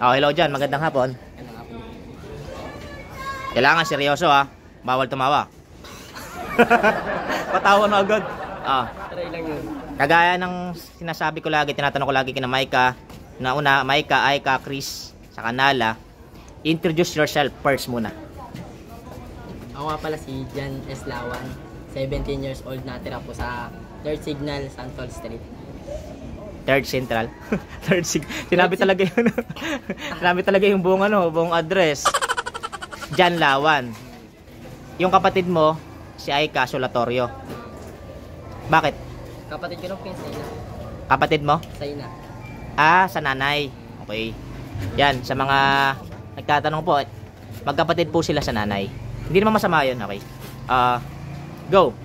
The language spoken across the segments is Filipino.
Oh, hello dyan. Magandang hapon. Kailangan seryoso ha. Bawal tumawa. Patawa na agad. Try lang yun. Kagaya ng sinasabi ko lagi, tinatanong ko lagi kina Maika. Una, Maika, Aika, Chris, sa Kanala. Introduce yourself first muna. Ako nga pala si Jan S. Lawan. 17 years old, natira po sa 3rd Signal, Santol Street. 3rd Central. 3rd Sinabi talaga yun. Sinabi talaga yung buong buong address. Jan Lawan. Yung kapatid mo, si Aika Solatorio. Bakit? Kapatid ko nung sa ina. Kapatid mo? Sa ina. Sa nanay. Okay. Yan, sa mga nagtatanong po, magkapatid po sila sa nanay. Hindi naman masama yun, okay. Go.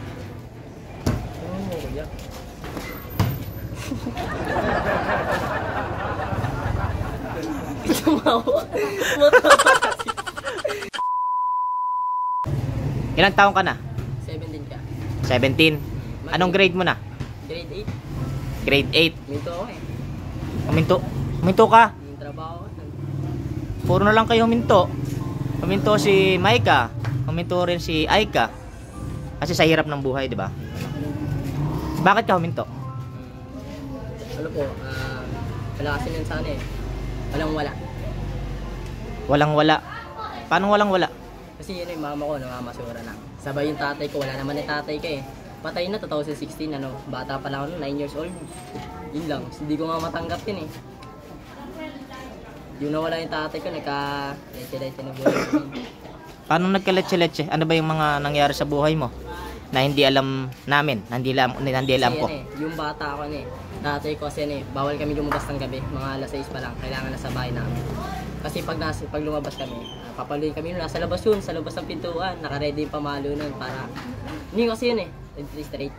Ilang taong ka na? 17 ka. 17. Anong grade mo na? Grade 8. Grade 8. Minto ako eh. Huminto ka? Yung trabaho ko. Puro na lang kayo huminto. Huminto si Maika. Huminto rin si Aika. Kasi sa hirap ng buhay, di ba? Bakit ka huminto? Ano po, wala kasi nun sana eh. Walang wala. Walang wala. Paano walang wala? Kasi yun yung mama ko, namamasura na. Sabay yung tatay ko, wala naman yung tatay ka eh. Patay na 2016, bata pa lang ako, 9 years old. Yun lang, hindi ko nga matanggap yun eh. Yung nawala yung tatay ko, nagka-leche-leche na buhay ko. Paano nagka-leche-leche? Ano ba yung mga nangyari sa buhay mo? Na hindi alam namin, hindi alam ko. Yung bata ako tatay ko kasi bawal kami lumabas ng gabi, mga alas 6 pa lang, kailangan nasa bahay namin. Kasi pag lumabas kami, papaluin kami nasa labas yun, sa labas ng pintuan, naka-ready yung pamalo nun para, hindi kasi yun straight.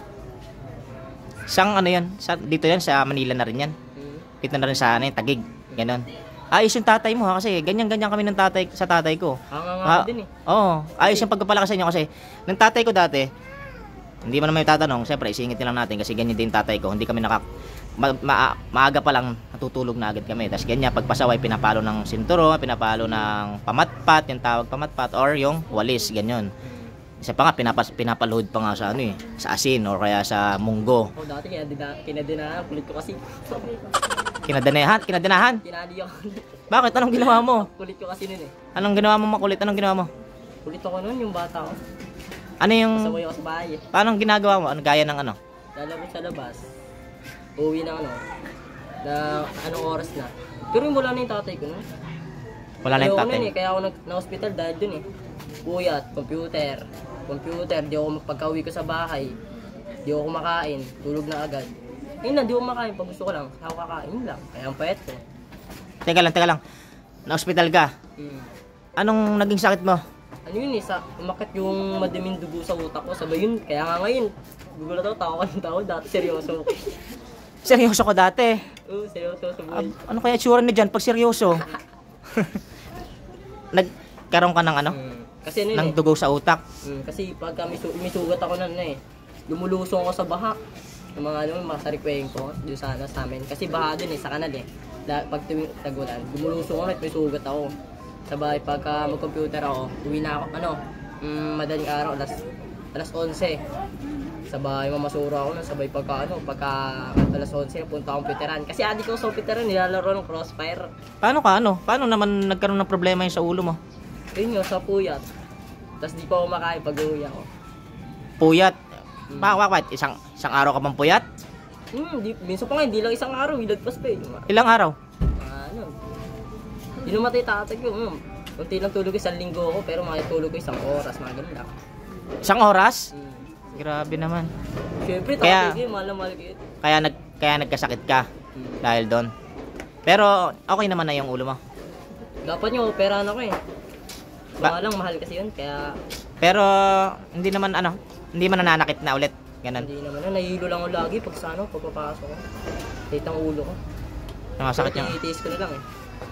Sang ano yan? Dito yan, sa Manila na rin yan. Dito na rin sa Taguig, ganon. Ayos yung tatay mo ha, kasi ganyan-ganyan kami ng sa tatay ko. Din eh. Oo, ayos yung pagpapalaki sa inyo kasi ng tatay ko dati, hindi mo naman yung tatanong, siyempre isingit lang natin kasi ganyan din tatay ko, hindi kami maaga pa lang natutulog na agad kami. Tapos ganyan, pagpasaway, pinapalo ng sinturo, pinapalo ng pamatpat, yung tawag pamatpat, or yung walis, ganyan. Isa pa nga, pinapaload pa nga sa sa asin, or kaya sa munggo. Dati kinadinahan, kulit ko kasi. Kinadinahan? Kinadi ako. Bakit? Anong ginawa mo? Kulit ko kasi nun eh. Anong ginawa mo makulit? Anong ginawa mo? Kulit ako nun, yung bata ko. Ano yung... Kasaway ako sa bahay eh. Paano ginagawa mo? Ano gaya ng ano? Lalabas sa labas. Uwi na na anong oras na. Pero wala na yung tatay ko nun. Wala na yung tatay? Kaya ako na-hospital dahil dun eh. Puyat, computer, di ako pagka-uwi ko sa bahay. Di ako kumakain, tulog na agad. Ayun lang, di ako makain pag gusto ko lang. Ako kakain lang, kaya ang payat ko. Teka lang. Na-hospital ka? Anong naging sakit mo? Ano yun umakit yung madaming dugo sa utak ko. Sabay yun, kaya nga ngayon, gugulat ako, tawa ka ng tao, dati seryoso. Seryoso ko dati? Oo, seryoso sa buhay. Ano kaya tsura ni Jan pag seryoso? Nagkaroon ka ng Kasi ng dugo sa utak? Kasi pagka may sugat ako lumulusong ako sa baha. Yung mga sarikweng ko, doon sa amin. Kasi baha dun sa kanal eh. Pag tagulan, lumulusong ako at may sugat ako. Sabay pagka mag-computer ako, uwi na ako, madaling araw, alas 11. Sabay mamasura ako sabay pagka alas 11, punta akong piteran. Kasi adik ko sa piteran, nilalaro ng Crossfire. Paano Paano naman nagkaroon ng problema yun sa ulo mo? Yun nga, sa puyat. Tapos di pa ako makain pag-uwi ako. Puyat? Bakit? Isang araw ka bang puyat? Minsan pa nga, hindi lang isang araw, ilagpas pa eh. Ilang araw? Hindi namatay tatag ko. Kunti lang tulog ko, 1 linggo ako, pero makitulog ko 1 oras, mga ganun lang. 1 oras? Grabe naman. Siyempre, tatag ko, mahal ko yun. Kaya nagkasakit ka dahil doon. Pero okay naman na yung ulo mo? Dapat nyo, operahan ako eh. Lang, mahal kasi yun, kaya... Pero hindi naman hindi man nananakit na ulit, ganun. Hindi naman, nahihilo lang ako lagi pag pagpapasok ko. Late ang ulo ko. Masakit yung... Itiis ko na lang eh.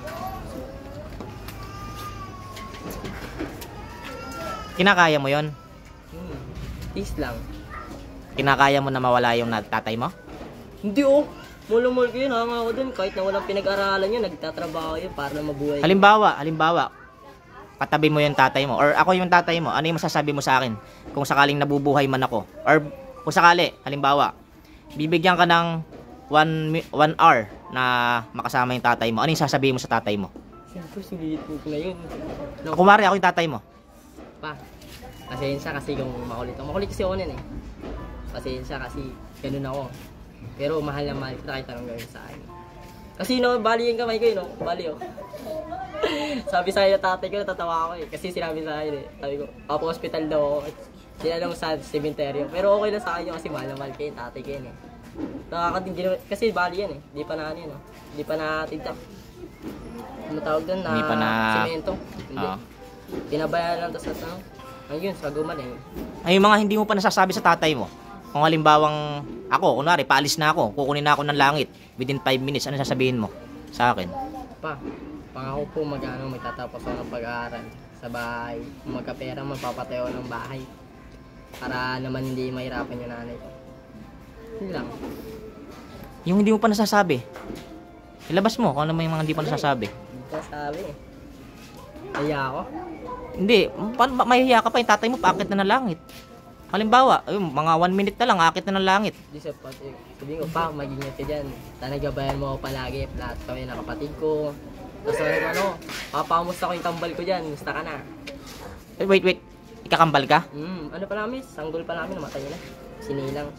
Kinakaya mo yon? Itiis lang. Kinakaya mo na mawala yung tatay mo? Hindi oh. Mulumul ko yun, hanga ako dun. Kahit na walang pinag-aralan yun, nagtatrabaho yun para na mabuhay. Halimbawa, katabi mo yung tatay mo, or ako yung tatay mo, ano yung masasabi mo sa akin? Kung sakaling nabubuhay man ako, or kung sakali, halimbawa, bibigyan ka ng 1 hour na makasama yung tatay mo, ano yung sasabihin mo sa tatay mo? Siyempre, sulit ko na yun. No, Kumari, ako yung tatay mo. pa, pasensya kasi kung makulit ako. Makulit kasi ako nun eh. Pasensya kasi ganun ako. Pero mahal na mahal kita kahit anong gawin sa akin. Kasi no, bali yung kamay ko no? Bali oh. Sabi sa iyo tatay ko, natatawa ako eh. Kasi sinabi sa akin eh. Sabi ko, hospital daw ako. Sinalong sa cementerio. Pero okay lang sa akin yun kasi mahal na mahal ko yung tatay ko yun eh. Nakakatingin kasi bali yan eh. Di pa na ano yun oh. Di pa na tigtak. Ano tawag doon na, Hindi pa na semento? Hindi. Pinabayaan lang tapos ano. Ayun, sa guman eh. Ay, yung mga hindi mo pa nasasabi sa tatay mo. Kung halimbawang ako, kunwari, paalis na ako, kukunin na ako ng langit within 5 minutes, ano sasabihin mo sa akin? Pa, pangako po magtatapos ako ng pag-aaral sa bahay. Kung magkapera, magpapatayo ng bahay. Para naman hindi mahirapan yung nanay ko. Yun lang. Yung hindi mo pa nasasabi, ilabas mo kung ano yung mga hindi pa nasasabi. Hindi ko sabi eh. Kaya ako. Hindi, mahihiya ka pa, yung tatay mo paakit na ng langit. Halimbawa, ayun, mga 1 minute na lang, akit na ng langit. Di sa pati. Sabihin ko, pa, mag-ingat ka dyan. Sana gabayan mo ako palagi. Lahat kami ng kapatid ko. Tapos ano, papamusta ko yung tambal ko dyan. Musta ka na. Wait, ikakambal ka? Ano pa namin? Sanggol pa namin, namatay na. Sinilang.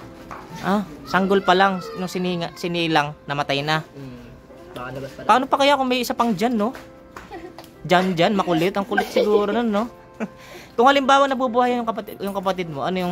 Sanggol pa lang, nung sinilang, namatay na. Baka nabas pa lang. Paano pa kaya kung may isa pang dyan, no? Dyan, makulit. Ang kulit siguro nun, no? Kung halimbawa nabubuhay yung kapatid mo, ano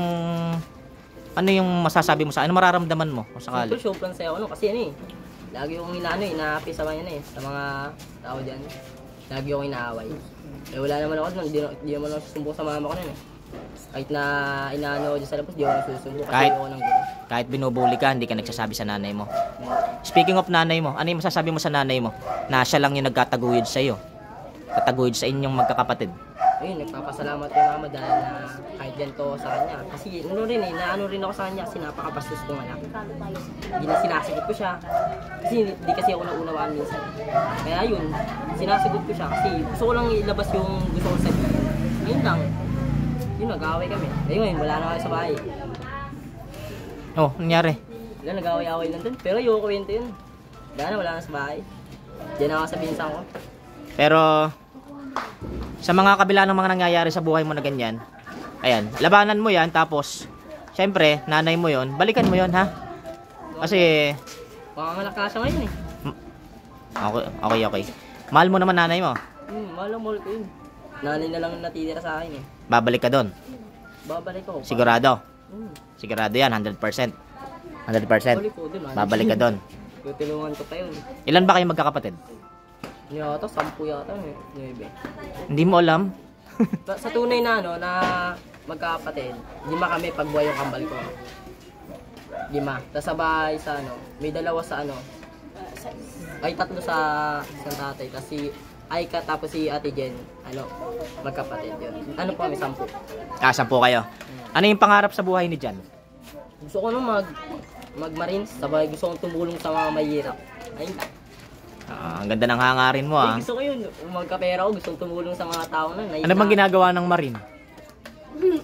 yung masasabi mo sa ano mararamdaman mo kung sakali? Siyempre, sobrang saya ko no, kasi ano eh. Lagi akong inaapi sa mga eh, sa mga tao dyan. Lagi akong inaaway. Eh wala naman ako nun, di naman ako susumbong sa mama ko nun eh. Kahit na inaano ako dyan sa labas, di ako nagsusumbong kasi ako ng gulo. Kahit binubuli ka, hindi ka nagsasabi sa nanay mo. Speaking of nanay mo, ano yung masasabi mo sa nanay mo na siya lang yung nagkataguyod sa iyo? Kataguyod sa inyong magkakapatid. Ayun, nagpapasalamat yung mama dahil na kahit ganito ako sa kanya. Kasi ano rin eh, naano rin ako sa kanya kasi napakabastos kong anak. Sinasagot ko siya. Kasi di kasi ako naunawaan minsan. Kaya yun, sinasagot ko siya kasi gusto ko lang ilabas yung gusto ko sabihin. Ayun lang. Yun, nag-aaway kami. Ayun, wala na kayo sa bahay. Oh, nangyari? Wala, nag-aaway-aaway lang dun. Pero ayoko kwento yun. Wala na sa bahay. Diyan ako sa pinsan ko. Pero sa mga kabila ng mga nangyayari sa buhay mo na ganyan, ayan, labanan mo yan, tapos syempre, nanay mo yon, balikan mo yon ha? Kasi Pangangalakasa ngayon eh. Okay. Mahal mo naman nanay mo. Mahal ko yun. Nanay na lang natitira sa akin eh. Babalik ka doon. Babalik ako. Sigurado. Sigurado yan, 100%. 100%. Babalik ko dun. Babalik ka doon. Tutulungan ko pa yun. Ilan ba kayo magkakapatid? Yata, 10 yata. 9. Hindi mo alam? Sa tunay na ano, na magkakapatid, 5 kami pagbuhay yung kambal ko. 5. Tapos sa bahay sa ano, may 2 sa ano, ay 3 sa isang tatay. Tapos si Aika tapos si Ate Jen, ano, magkapatid yun. Ano po kami, 10. 10 kayo. Ano yung pangarap sa buhay ni Jan? Gusto ko nung mag-marines, sabay gusto kong tumulong sa mga mahirap. Ayun lang. Ang ganda ng hangarin mo ah. Gusto ko yun, magkapera ko, gusto kong tumulong sa mga tao na. Ano bang ginagawa ng marine? Hindi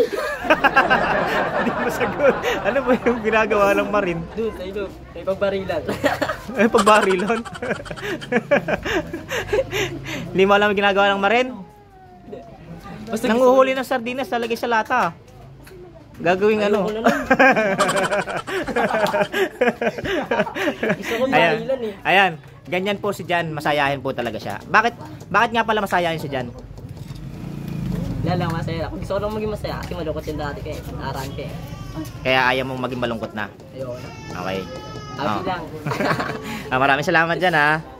mo sagot. Ano ba yung ginagawa ng marine? Doon, sa ilo, may pagbarilan. Ay, pagbarilon? Hindi mo alam yung ginagawa ng marine? Basta Nanguhuli ng sardinas, talagay sa lata. Gagawing ano? Gusto ko barilan eh. Ayan, ganyan po si Jan, masayahin po talaga siya. Bakit nga pala masayahin si Jan? Lang masaya. Gusto ko lang maging masaya kasi malungkot yung dati ko eh. Nakaraan ko eh. Kaya ayaw mong maging malungkot na. Ayoko na. Okay. Happy lang. Maraming salamat Jan ha.